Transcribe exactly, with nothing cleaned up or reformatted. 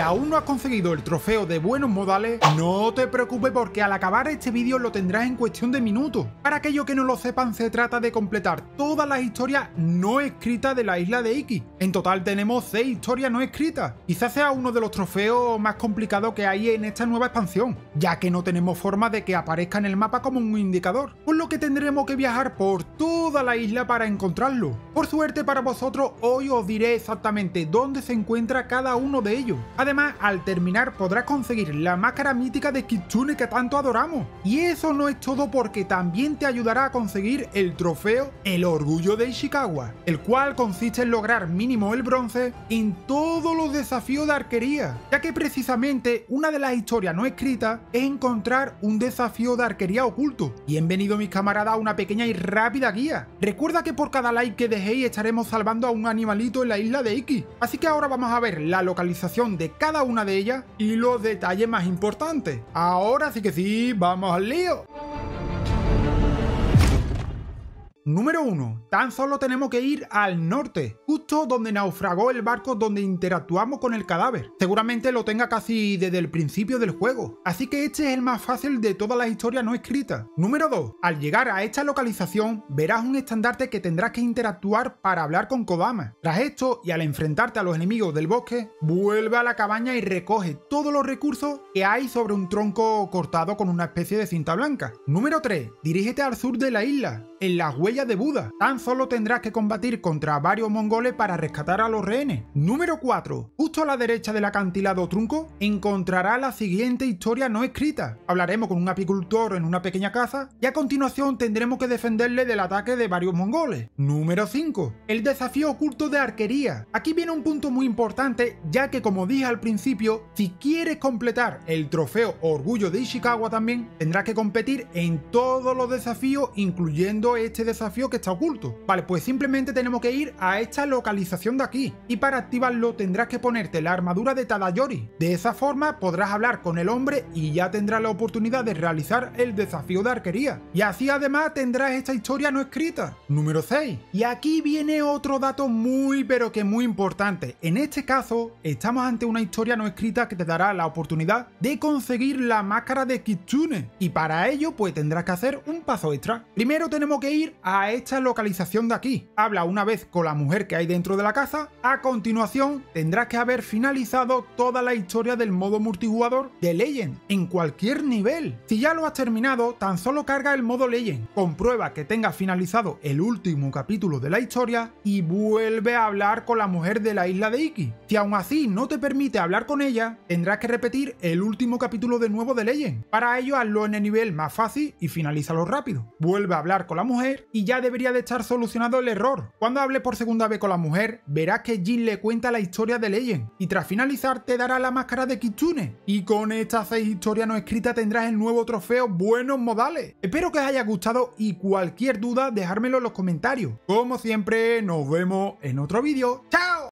aún no has conseguido el trofeo de buenos modales, no te preocupes porque al acabar este vídeo lo tendrás en cuestión de minutos. Para aquellos que no lo sepan, se trata de completar todas las historias no escritas de la isla de Iki. En total tenemos seis historias no escritas. Quizás sea uno de los trofeos más complicados que hay en esta nueva expansión, ya que no tenemos forma de que aparezca en el mapa como un indicador, por lo que tendremos que viajar por toda la isla para encontrarlo. Por suerte para vosotros, hoy os diré exactamente dónde se encuentra cada uno de ellos. Además, al terminar podrás conseguir la máscara mítica de Kitsune que tanto adoramos. Y eso no es todo, porque también te ayudará a conseguir el trofeo El Orgullo de Ishikawa, el cual consiste en lograr mínimo el bronce en todos los desafíos de arquería, ya que precisamente una de las historias no escritas es encontrar un desafío de arquería oculto. Bienvenido mis camaradas a una pequeña y rápida guía. Recuerda que por cada like que dejéis estaremos salvando a un animalito en la isla de Iki, así que ahora vamos a ver la localización de cada una de ellas y los detalles más importantes. Ahora sí que sí, vamos al lío. Número uno. Tan solo tenemos que ir al norte, justo donde naufragó el barco donde interactuamos con el cadáver. Seguramente lo tenga casi desde el principio del juego, así que este es el más fácil de todas las historias no escritas. Número dos. Al llegar a esta localización verás un estandarte que tendrás que interactuar para hablar con Kodama. Tras esto, y al enfrentarte a los enemigos del bosque, vuelve a la cabaña y recoge todos los recursos que hay sobre un tronco cortado con una especie de cinta blanca. Número tres. Dirígete al sur de la isla, en las huellas de Buda. Tan solo tendrás que combatir contra varios mongoles para rescatar a los rehenes. Número cuatro. Justo a la derecha del acantilado trunco encontrarás la siguiente historia no escrita. Hablaremos con un apicultor en una pequeña casa y a continuación tendremos que defenderle del ataque de varios mongoles. Número cinco. El desafío oculto de arquería. Aquí viene un punto muy importante, ya que como dije al principio, si quieres completar el trofeo Orgullo de Ishikawa también tendrás que competir en todos los desafíos, incluyendo este desafío que está oculto. Vale, pues simplemente tenemos que ir a esta localización de aquí, y para activarlo tendrás que ponerte la armadura de Tadayori. De esa forma podrás hablar con el hombre y ya tendrás la oportunidad de realizar el desafío de arquería. Y así además tendrás esta historia no escrita. Número seis. Y aquí viene otro dato muy pero que muy importante. En este caso estamos ante una historia no escrita que te dará la oportunidad de conseguir la máscara de Kitsune, y para ello pues tendrás que hacer un paso extra. Primero tenemos que ir a a esta localización de aquí. Habla una vez con la mujer que hay dentro de la casa. A continuación tendrás que haber finalizado toda la historia del modo multijugador de Legend en cualquier nivel. Si ya lo has terminado, tan solo carga el modo Legend, comprueba que tengas finalizado el último capítulo de la historia y vuelve a hablar con la mujer de la isla de Iki. Si aún así no te permite hablar con ella, tendrás que repetir el último capítulo de nuevo de Legend. Para ello hazlo en el nivel más fácil y finalízalo rápido. Vuelve a hablar con la mujer y ya debería de estar solucionado el error. Cuando hable por segunda vez con la mujer, verás que Jin le cuenta la historia de Legend y tras finalizar te dará la máscara de Kitsune. Y con estas seis historias no escritas tendrás el nuevo trofeo Buenos Modales. Espero que os haya gustado y cualquier duda dejármelo en los comentarios. Como siempre, nos vemos en otro vídeo. ¡Chao!